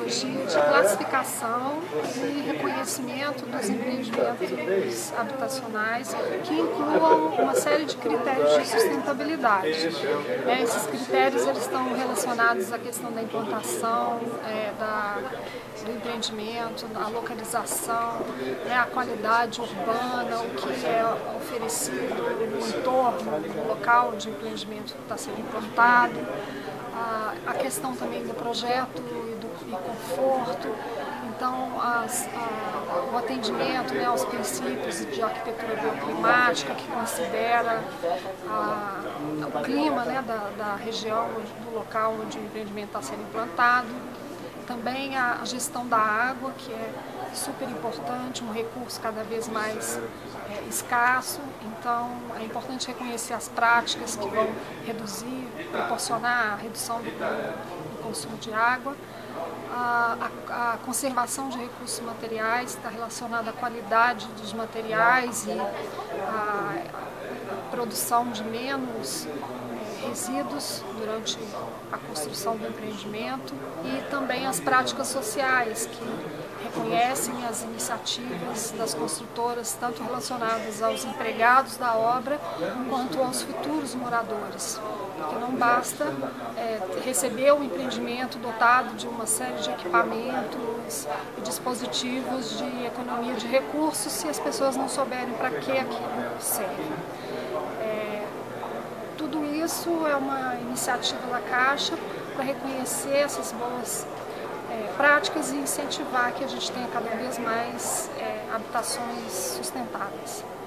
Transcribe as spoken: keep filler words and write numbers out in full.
metodologia de classificação e reconhecimento dos empreendimentos habitacionais que incluam uma série de critérios de sustentabilidade. É, esses critérios eles estão relacionados à questão da implantação, é, da, do empreendimento, da localização, né, a qualidade urbana, o que é oferecido no entorno, no local de empreendimento que está sendo implantado, a, a questão também do projeto e do e conforto. Então, as, a, o atendimento, né, aos princípios de arquitetura bioclimática, que considera a, o clima, né, da, da região, do local onde o empreendimento está sendo implantado. Também a gestão da água, que é super importante, um recurso cada vez mais é, escasso. Então, é importante reconhecer as práticas que vão reduzir, proporcionar a redução do, do consumo de água. A, a, a conservação de recursos materiais está relacionada à qualidade dos materiais e à produção de menos resíduos durante a construção do empreendimento, e também as práticas sociais que reconhecem as iniciativas das construtoras, tanto relacionadas aos empregados da obra quanto aos futuros moradores. Porque não basta é, receber o empreendimento dotado de uma série de equipamentos e dispositivos de economia de recursos se as pessoas não souberem para que aquilo serve. É, tudo isso é uma iniciativa da Caixa para reconhecer essas boas é, práticas e incentivar que a gente tenha cada vez mais é, habitações sustentáveis.